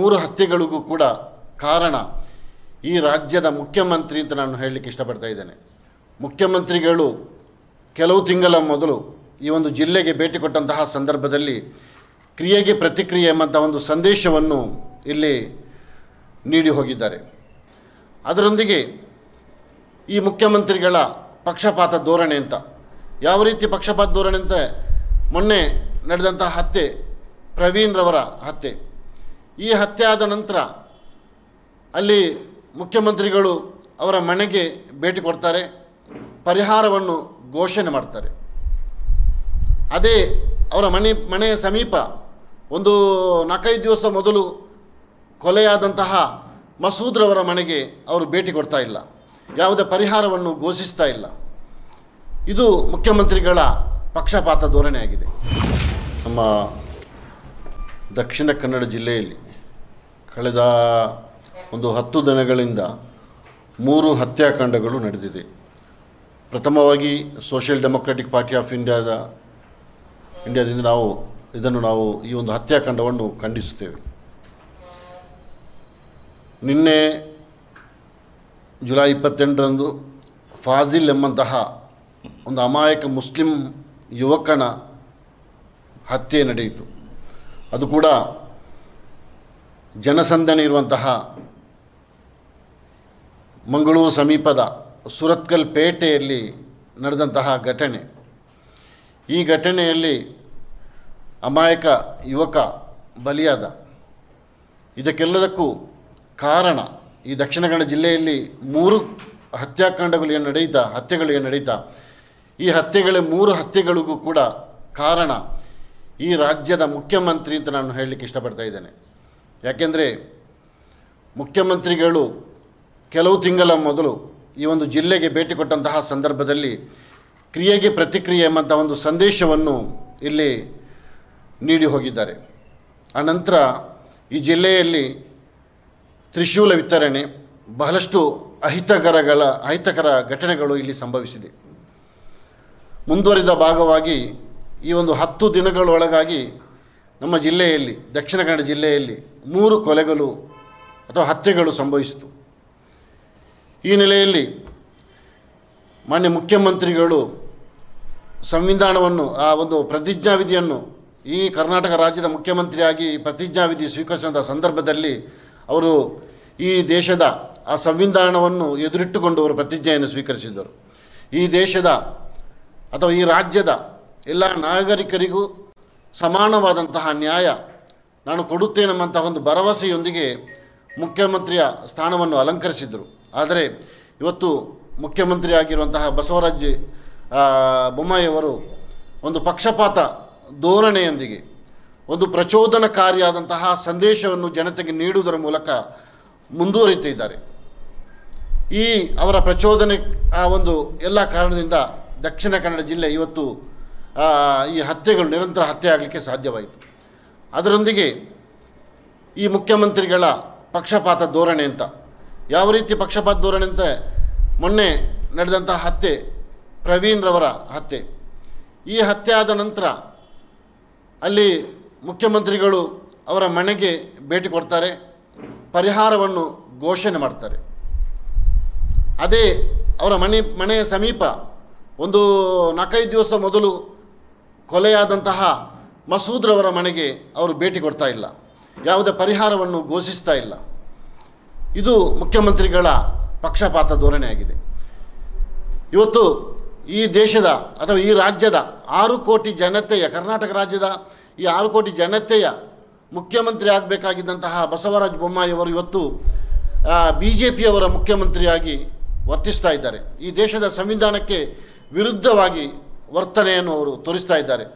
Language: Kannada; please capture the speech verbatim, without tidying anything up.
ಮೂರು ಹತ್ಯೆಗಳಿಗೂ ಕೂಡ ಕಾರಣ ಈ ರಾಜ್ಯದ ಮುಖ್ಯಮಂತ್ರಿ ಅಂತ ನಾನು ಹೇಳಲಿಕ್ಕೆ ಇಷ್ಟಪಡ್ತಾ ಇದ್ದೇನೆ. ಮುಖ್ಯಮಂತ್ರಿಗಳು ಕೆಲವು ತಿಂಗಳ ಮೊದಲು ಈ ಒಂದು ಜಿಲ್ಲೆಗೆ ಭೇಟಿ ಕೊಟ್ಟಂತಹ ಸಂದರ್ಭದಲ್ಲಿ ಕ್ರಿಯೆಗೆ ಪ್ರತಿಕ್ರಿಯೆ ಎಂಬಂಥ ಒಂದು ಸಂದೇಶವನ್ನು ಇಲ್ಲಿ ನೀಡಿ ಹೋಗಿದ್ದಾರೆ. ಅದರೊಂದಿಗೆ ಈ ಮುಖ್ಯಮಂತ್ರಿಗಳ ಪಕ್ಷಪಾತ ಧೋರಣೆ ಅಂತ, ಯಾವ ರೀತಿ ಪಕ್ಷಪಾತ ಧೋರಣೆ ಅಂತ, ಮೊನ್ನೆ ನಡೆದಂಥ ಹತ್ಯೆ, ಪ್ರವೀಣ್ ರವರ ಹತ್ಯೆ, ಈ ಹತ್ಯೆ ಆದ ನಂತರ ಅಲ್ಲಿ ಮುಖ್ಯಮಂತ್ರಿಗಳು ಅವರ ಮನೆಗೆ ಭೇಟಿ ಕೊಡ್ತಾರೆ, ಪರಿಹಾರವನ್ನು ಘೋಷಣೆ ಮಾಡ್ತಾರೆ. ಅದೇ ಅವರ ಮನೆ ಮನೆಯ ಸಮೀಪ ಒಂದು ನಾಲ್ಕೈದು ದಿವಸ ಮೊದಲು ಕೊಲೆಯಾದಂತಹ ಮಸೂದ್ರವರ ಮನೆಗೆ ಅವರು ಭೇಟಿ ಕೊಡ್ತಾ ಇಲ್ಲ, ಯಾವುದೇ ಪರಿಹಾರವನ್ನು ಘೋಷಿಸ್ತಾ ಇಲ್ಲ. ಇದು ಮುಖ್ಯಮಂತ್ರಿಗಳ ಪಕ್ಷಪಾತ ಧೋರಣೆ ಆಗಿದೆ. ನಮ್ಮ ದಕ್ಷಿಣ ಕನ್ನಡ ಜಿಲ್ಲೆಯಲ್ಲಿ ಕಳೆದ ಒಂದು ಹತ್ತು ದಿನಗಳಿಂದ ಮೂರು ಹತ್ಯಾಕಾಂಡಗಳು ನಡೆದಿದೆ. ಪ್ರಥಮವಾಗಿ ಸೋಷಿಯಲ್ ಡೆಮೊಕ್ರೆಟಿಕ್ ಪಾರ್ಟಿ ಆಫ್ ಇಂಡಿಯಾದ ಇಂಡಿಯಾದಿಂದ ನಾವು ಇದನ್ನು ನಾವು ಈ ಒಂದು ಹತ್ಯಾಕಾಂಡವನ್ನು ಖಂಡಿಸುತ್ತೇವೆ. ನಿನ್ನೆ ಜುಲೈ ಇಪ್ಪತ್ತೆಂಟರಂದು ಫಾಜಿಲ್ ಎಂಬಂತಹ ಒಂದು ಅಮಾಯಕ ಮುಸ್ಲಿಂ ಯುವಕನ ಹತ್ಯೆ ನಡೆಯಿತು. ಅದು ಕೂಡ ಜನಸಂದಣಿ ಇರುವಂತಹ ಮಂಗಳೂರು ಸಮೀಪದ ಸುರತ್ಕಲ್ ಪೇಟೆಯಲ್ಲಿ ನಡೆದಂತಹ ಘಟನೆ. ಈ ಘಟನೆಯಲ್ಲಿ ಅಮಾಯಕ ಯುವಕ ಬಲಿಯಾದ. ಇದಕ್ಕೆಲ್ಲದಕ್ಕೂ ಕಾರಣ ಈ ದಕ್ಷಿಣ ಕನ್ನಡ ಜಿಲ್ಲೆಯಲ್ಲಿ ಮೂರು ಹತ್ಯಾಕಾಂಡಗಳು ಏನು ನಡೀತಾ ಹತ್ಯೆಗಳು ಏನು ನಡೀತಾ ಈ ಹತ್ಯೆಗಳ ಮೂರು ಹತ್ಯೆಗಳಿಗೂ ಕೂಡ ಕಾರಣ ಈ ರಾಜ್ಯದ ಮುಖ್ಯಮಂತ್ರಿ ಅಂತ ನಾನು ಹೇಳಲಿಕ್ಕೆ ಇಷ್ಟಪಡ್ತಾ ಇದ್ದೇನೆ. ಯಾಕೆಂದರೆ ಮುಖ್ಯಮಂತ್ರಿಗಳು ಕೆಲವು ತಿಂಗಳ ಮೊದಲು ಈ ಒಂದು ಜಿಲ್ಲೆಗೆ ಭೇಟಿ ಕೊಟ್ಟಂತಹ ಸಂದರ್ಭದಲ್ಲಿ ಕ್ರಿಯೆಗೆ ಪ್ರತಿಕ್ರಿಯೆ ಎಂಬಂಥ ಒಂದು ಸಂದೇಶವನ್ನು ಇಲ್ಲಿ ನೀಡಿ ಹೋಗಿದ್ದಾರೆ. ಆನಂತರ ಈ ಜಿಲ್ಲೆಯಲ್ಲಿ ತ್ರಿಶೂಲ ವಿತರಣೆ, ಬಹಳಷ್ಟು ಅಹಿತಕರಗಳ ಅಹಿತಕರ ಘಟನೆಗಳು ಇಲ್ಲಿ ಸಂಭವಿಸಿದೆ. ಮುಂದುವರಿದ ಭಾಗವಾಗಿ ಈ ಒಂದು ಹತ್ತು ದಿನಗಳೊಳಗಾಗಿ ನಮ್ಮ ಜಿಲ್ಲೆಯಲ್ಲಿ ದಕ್ಷಿಣ ಕನ್ನಡ ಜಿಲ್ಲೆಯಲ್ಲಿ ಮೂರು ಕೊಲೆಗಳು ಅಥವಾ ಹತ್ಯೆಗಳು ಸಂಭವಿಸಿತು. ಈ ನೆಲೆಯಲ್ಲಿ ಮಾನ್ಯ ಮುಖ್ಯಮಂತ್ರಿಗಳು ಸಂವಿಧಾನವನ್ನು ಆ ಒಂದು ಪ್ರತಿಜ್ಞಾವಿಧಿಯನ್ನು ಈ ಕರ್ನಾಟಕ ರಾಜ್ಯದ ಮುಖ್ಯಮಂತ್ರಿಯಾಗಿ ಪ್ರತಿಜ್ಞಾವಿಧಿ ಸ್ವೀಕರಿಸಿದ ಸಂದರ್ಭದಲ್ಲಿ ಅವರು ಈ ದೇಶದ ಆ ಸಂವಿಧಾನವನ್ನು ಎದುರಿಟ್ಟುಕೊಂಡು ಅವರು ಪ್ರತಿಜ್ಞೆಯನ್ನು ಸ್ವೀಕರಿಸಿದರು. ಈ ದೇಶದ ಅಥವಾ ಈ ರಾಜ್ಯದ ಎಲ್ಲ ನಾಗರಿಕರಿಗೂ ಸಮಾನವಾದಂತಹ ನ್ಯಾಯ ನಾನು ಕೊಡುತ್ತೇನೆಂಬಂತಹ ಒಂದು ಭರವಸೆಯೊಂದಿಗೆ ಮುಖ್ಯಮಂತ್ರಿಯ ಸ್ಥಾನವನ್ನು ಅಲಂಕರಿಸಿದರು. ಆದರೆ ಇವತ್ತು ಮುಖ್ಯಮಂತ್ರಿ ಆಗಿರುವಂತಹ ಬಸವರಾಜ ಬೊಮ್ಮಾಯಿಯವರು ಒಂದು ಪಕ್ಷಪಾತ ಧೋರಣೆಯೊಂದಿಗೆ ಒಂದು ಪ್ರಚೋದನಕಾರಿಯಾದಂತಹ ಸಂದೇಶವನ್ನು ಜನತೆಗೆ ನೀಡುವುದರ ಮೂಲಕ ಮುಂದುವರಿತಿದ್ದಾರೆ. ಈ ಅವರ ಪ್ರಚೋದನೆ ಆ ಒಂದು ಎಲ್ಲ ಕಾರಣದಿಂದ ದಕ್ಷಿಣ ಕನ್ನಡ ಜಿಲ್ಲೆ ಇವತ್ತು ಈ ಹತ್ಯೆಗಳು ನಿರಂತರ ಹತ್ಯೆ ಆಗಲಿಕ್ಕೆ ಸಾಧ್ಯವಾಯಿತು. ಅದರೊಂದಿಗೆ ಈ ಮುಖ್ಯಮಂತ್ರಿಗಳ ಪಕ್ಷಪಾತ ಧೋರಣೆ ಅಂತ, ಯಾವ ರೀತಿ ಪಕ್ಷಪಾತ ಧೋರಣೆ ಅಂತ, ಮೊನ್ನೆ ನಡೆದಂಥ ಹತ್ಯೆ, ಪ್ರವೀಣ್ ರವರ ಹತ್ಯೆ, ಈ ಹತ್ಯೆ ಆದ ನಂತರ ಅಲ್ಲಿ ಮುಖ್ಯಮಂತ್ರಿಗಳು ಅವರ ಮನೆಗೆ ಭೇಟಿ ಕೊಡ್ತಾರೆ, ಪರಿಹಾರವನ್ನು ಘೋಷಣೆ ಮಾಡ್ತಾರೆ. ಅದೇ ಅವರ ಮನೆ ಮನೆಯ ಸಮೀಪ ಒಂದು ನಾಲ್ಕೈದು ದಿವಸ ಮೊದಲು ಕೊಲೆಯಾದಂತಹ ಮಸೂದ್ರವರ ಮನೆಗೆ ಅವರು ಭೇಟಿ ಕೊಡ್ತಾ ಇಲ್ಲ, ಯಾವುದೇ ಪರಿಹಾರವನ್ನು ಘೋಷಿಸ್ತಾ ಇಲ್ಲ. ಇದು ಮುಖ್ಯಮಂತ್ರಿಗಳ ಪಕ್ಷಪಾತ ಧೋರಣೆ ಆಗಿದೆ. ಇವತ್ತು ಈ ದೇಶದ ಅಥವಾ ಈ ರಾಜ್ಯದ ಆರು ಕೋಟಿ ಜನತೆಯ, ಕರ್ನಾಟಕ ರಾಜ್ಯದ ಈ ಆರು ಕೋಟಿ ಜನತೆಯ ಮುಖ್ಯಮಂತ್ರಿ ಆಗಬೇಕಾಗಿದ್ದಂತಹ ಬಸವರಾಜ ಬೊಮ್ಮಾಯಿಯವರು ಇವತ್ತು ಬಿ ಜೆ ಪಿಯವರ ಮುಖ್ಯಮಂತ್ರಿಯಾಗಿ ವರ್ತಿಸ್ತಾ ಇದ್ದಾರೆ. ಈ ದೇಶದ ಸಂವಿಧಾನಕ್ಕೆ ವಿರುದ್ಧವಾಗಿ ವರ್ತನೆಯನ್ನು ಅವರು ತೋರಿಸ್ತಾ ಇದ್ದಾರೆ.